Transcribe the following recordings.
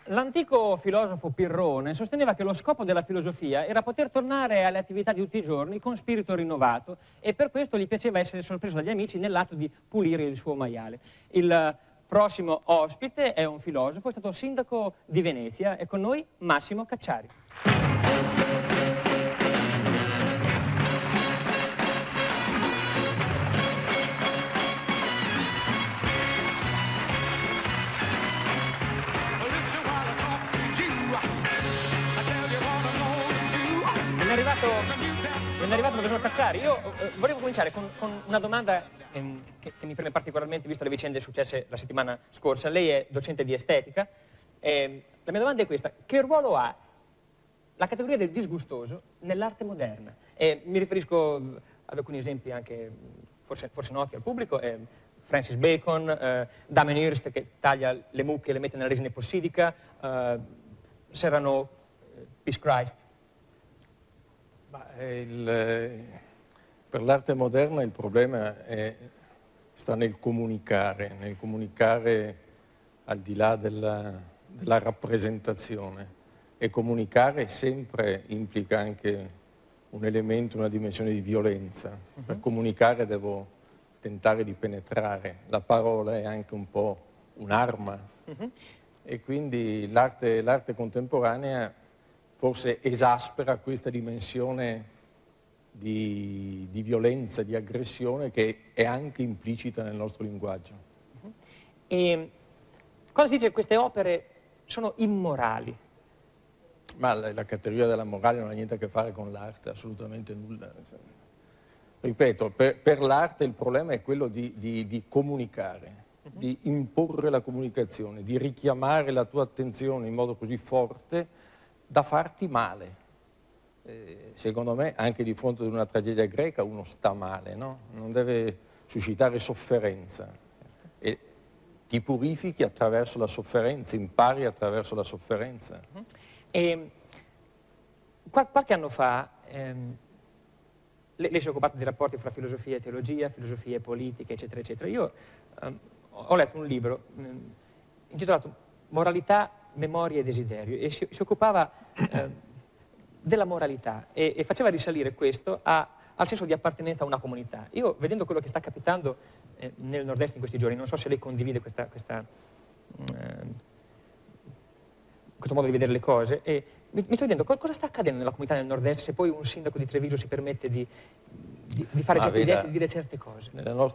L'antico filosofo Pirrone sosteneva che lo scopo della filosofia era poter tornare alle attività di tutti i giorni con spirito rinnovato e per questo gli piaceva essere sorpreso dagli amici nell'atto di pulire il suo maiale. Il prossimo ospite è un filosofo, è stato sindaco di Venezia, è con noi Massimo Cacciari. Ben arrivato, professor Cacciari. Io volevo cominciare con una domanda che mi preme particolarmente, visto le vicende successe la settimana scorsa. Lei è docente di estetica. La mia domanda è questa: che ruolo ha la categoria del disgustoso nell'arte moderna? Mi riferisco ad alcuni esempi anche forse noti al pubblico. Francis Bacon, Damien Hirst che taglia le mucche e le mette nella resina epossidica, Serrano, Peace Christ. Per l'arte moderna il problema sta nel comunicare al di là della rappresentazione, e comunicare sempre implica anche un elemento, una dimensione di violenza. Per comunicare devo tentare di penetrare, la parola è anche un po' un'arma e quindi l'arte contemporanea forse esaspera questa dimensione di violenza, di aggressione che è anche implicita nel nostro linguaggio. E cosa si dice che queste opere sono immorali? Ma la categoria della morale non ha niente a che fare con l'arte, assolutamente nulla. Ripeto, per l'arte il problema è quello di comunicare, di imporre la comunicazione, di richiamare la tua attenzione in modo così forte da farti male. Secondo me anche di fronte ad una tragedia greca uno sta male, no? Non deve suscitare sofferenza. E ti purifichi attraverso la sofferenza, impari attraverso la sofferenza. E qualche anno fa lei si è occupato dei rapporti fra filosofia e teologia, filosofia e politica, eccetera, eccetera. Io ho letto un libro intitolato Moralità, memoria e desiderio, e si occupava della moralità e faceva risalire questo al senso di appartenenza a una comunità. Io, vedendo quello che sta capitando nel nord-est in questi giorni, non so se lei condivide questo modo di vedere le cose, e mi sto chiedendo cosa sta accadendo nella comunità del nord-est se poi un sindaco di Treviso si permette di fare certi gesti, di dire certe cose.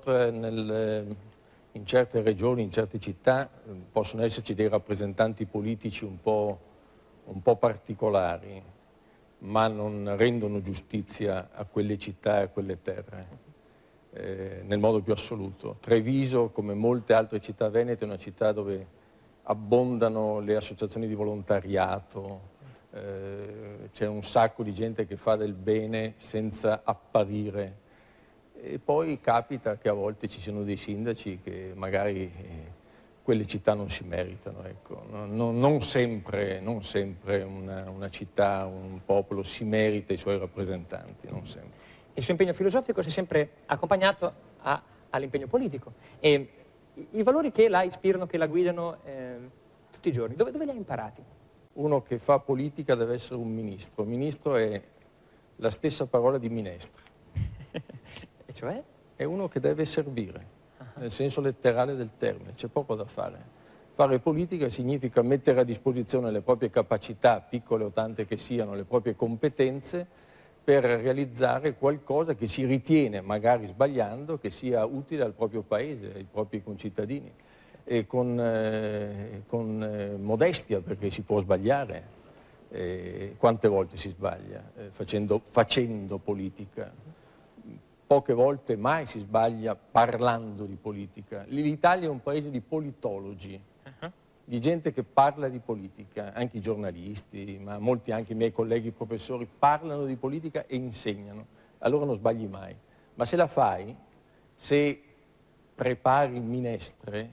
In certe regioni, in certe città, possono esserci dei rappresentanti politici un po' particolari, ma non rendono giustizia a quelle città e a quelle terre, nel modo più assoluto. Treviso, come molte altre città venete, è una città dove abbondano le associazioni di volontariato, c'è un sacco di gente che fa del bene senza apparire. E poi capita che a volte ci siano dei sindaci che magari quelle città non si meritano. Ecco. Non sempre una città, un popolo si merita i suoi rappresentanti, non sempre. Il suo impegno filosofico si è sempre accompagnato all'impegno politico. E i valori che la ispirano, che la guidano tutti i giorni, dove li ha imparati? Uno che fa politica deve essere un ministro. Ministro è la stessa parola di minestra. Cioè? È uno che deve servire, nel senso letterale del termine, c'è poco da fare. Fare politica significa mettere a disposizione le proprie capacità, piccole o tante che siano, le proprie competenze, per realizzare qualcosa che si ritiene, magari sbagliando, che sia utile al proprio paese, ai propri concittadini. E con modestia, perché si può sbagliare. Quante volte si sbaglia facendo politica? Poche volte mai si sbaglia parlando di politica. L'Italia è un paese di politologi, di gente che parla di politica, anche i giornalisti, ma molti anche i miei colleghi professori parlano di politica e insegnano, allora non sbagli mai. Ma se la fai, se prepari minestre,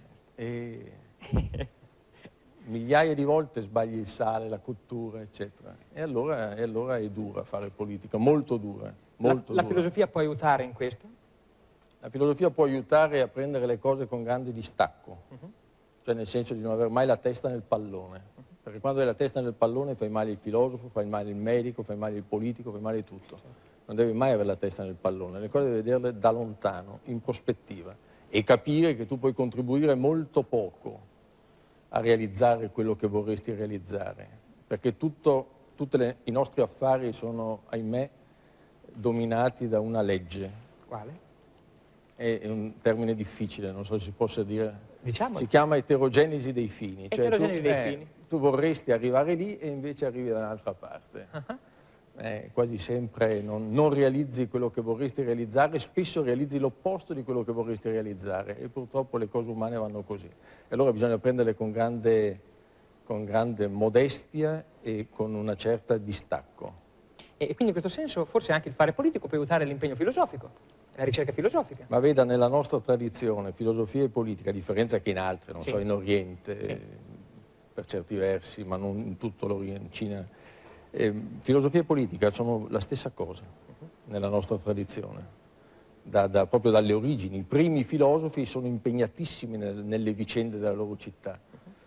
migliaia di volte sbagli il sale, la cottura, eccetera. E allora è dura fare politica, molto dura. La filosofia può aiutare in questo? La filosofia può aiutare a prendere le cose con grande distacco, cioè nel senso di non avere mai la testa nel pallone. perché quando hai la testa nel pallone fai male il filosofo, fai male il medico, fai male il politico, fai male tutto. Non devi mai avere la testa nel pallone, le cose devi vederle da lontano, in prospettiva, e capire che tu puoi contribuire molto poco a realizzare quello che vorresti realizzare, perché tutti i nostri affari sono, ahimè, dominati da una legge. Quale? È un termine difficile, non so se si possa dire. Diciamo. Si chiama eterogenesi dei fini. Eterogenesi dei fini. Tu vorresti arrivare lì e invece arrivi da un'altra parte. Quasi sempre non realizzi quello che vorresti realizzare, spesso realizzi l'opposto di quello che vorresti realizzare, e purtroppo le cose umane vanno così. E allora bisogna prenderle con grande modestia e con una certa distacco. E quindi in questo senso forse anche il fare politico può aiutare l'impegno filosofico, la ricerca filosofica. Ma veda, nella nostra tradizione, filosofia e politica, a differenza che in altre, non so, in Oriente, per certi versi, ma non in tutto l'Oriente, in Cina, filosofia e politica sono la stessa cosa nella nostra tradizione, proprio dalle origini. I primi filosofi sono impegnatissimi nelle vicende della loro città.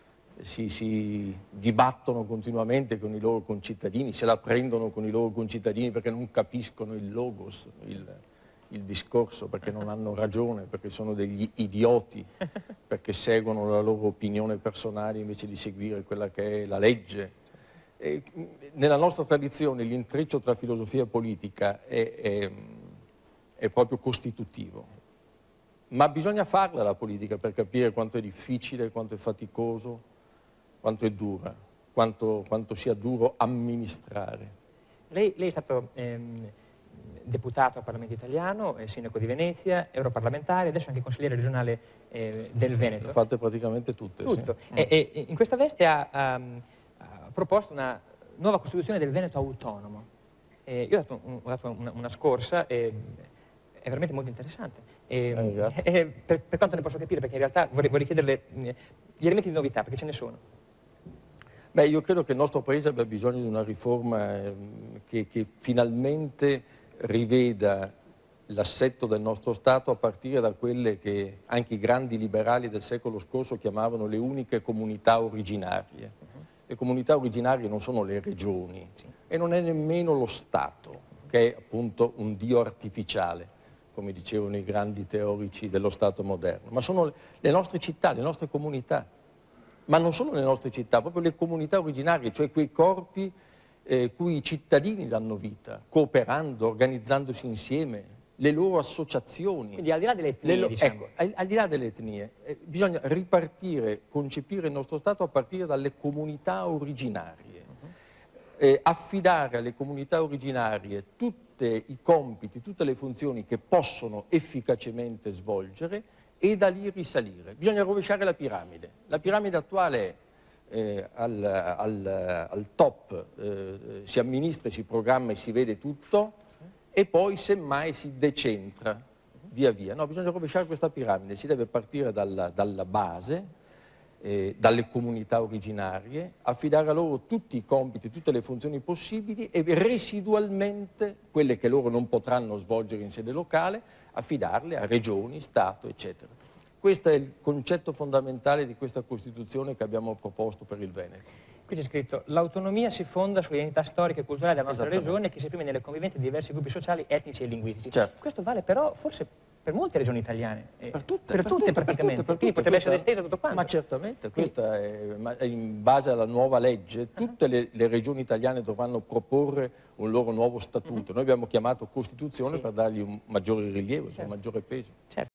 Si dibattono continuamente con i loro concittadini, se la prendono con i loro concittadini perché non capiscono il logos, il discorso, perché non hanno ragione, perché sono degli idioti, perché seguono la loro opinione personale invece di seguire quella che è la legge. E nella nostra tradizione l'intreccio tra filosofia e politica è proprio costitutivo. Ma bisogna farla la politica per capire quanto è difficile, quanto è faticoso, quanto è dura, quanto sia duro amministrare. Lei è stato deputato al Parlamento italiano, sindaco di Venezia, europarlamentare, adesso anche consigliere regionale del Veneto. Le ho fatte praticamente tutte. Tutto. Sì. E in questa veste ha proposto una nuova Costituzione del Veneto autonomo. Io ho dato una scorsa, è veramente molto interessante. Per quanto ne posso capire, perché in realtà vorrei chiederle gli elementi di novità, perché ce ne sono. Beh, io credo che il nostro Paese abbia bisogno di una riforma che finalmente riveda l'assetto del nostro Stato a partire da quelle che anche i grandi liberali del secolo scorso chiamavano le uniche comunità originarie. Le comunità originarie non sono le regioni e non è nemmeno lo Stato, che è appunto un dio artificiale, come dicevano i grandi teorici dello Stato moderno, ma sono le nostre città, le nostre comunità. Ma non solo le nostre città, proprio le comunità originarie, cioè quei corpi cui i cittadini danno vita, cooperando, organizzandosi insieme, le loro associazioni. Quindi al di là delle etnie, diciamo. Ecco, al di là delle etnie, bisogna ripartire, concepire il nostro Stato a partire dalle comunità originarie, affidare alle comunità originarie tutti i compiti, tutte le funzioni che possono efficacemente svolgere, e da lì risalire. Bisogna rovesciare la piramide. La piramide attuale è al top, si amministra, si programma e si vede tutto, e poi semmai si decentra via via. No, bisogna rovesciare questa piramide, si deve partire dalla base, dalle comunità originarie, affidare a loro tutti i compiti, tutte le funzioni possibili, e residualmente, quelle che loro non potranno svolgere in sede locale, affidarle a regioni, Stato, eccetera. Questo è il concetto fondamentale di questa Costituzione che abbiamo proposto per il Veneto. Qui c'è scritto: l'autonomia si fonda sull'identità storica e culturale della nostra regione, che si esprime nelle convivenze di diversi gruppi sociali, etnici e linguistici. Certo. Questo vale però forse per molte regioni italiane. Per tutte praticamente. Quindi potrebbe essere estesa tutto quanto. Ma certamente, questa è in base alla nuova legge, tutte le regioni italiane dovranno proporre un loro nuovo statuto. Noi abbiamo chiamato Costituzione per dargli un maggiore rilievo, un maggiore peso. Certo.